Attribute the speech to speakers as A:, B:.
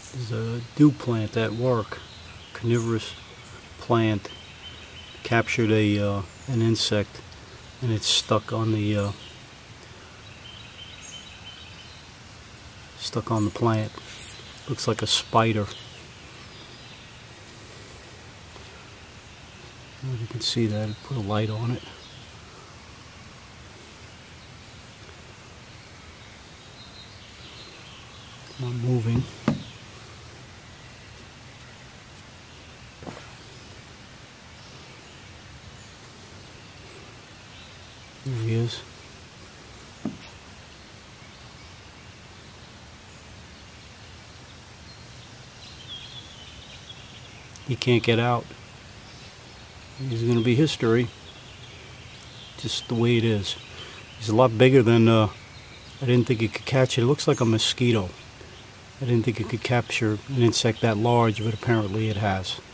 A: There's a dew plant at work, carnivorous plant, captured an insect, and it's stuck on the plant. Looks like a spider. You can see that. Put a light on it. It's not moving. There he is. He can't get out. He's going to be history. Just the way it is. He's a lot bigger than I didn't think it could catch it. It looks like a mosquito. I didn't think it could capture an insect that large, but apparently it has.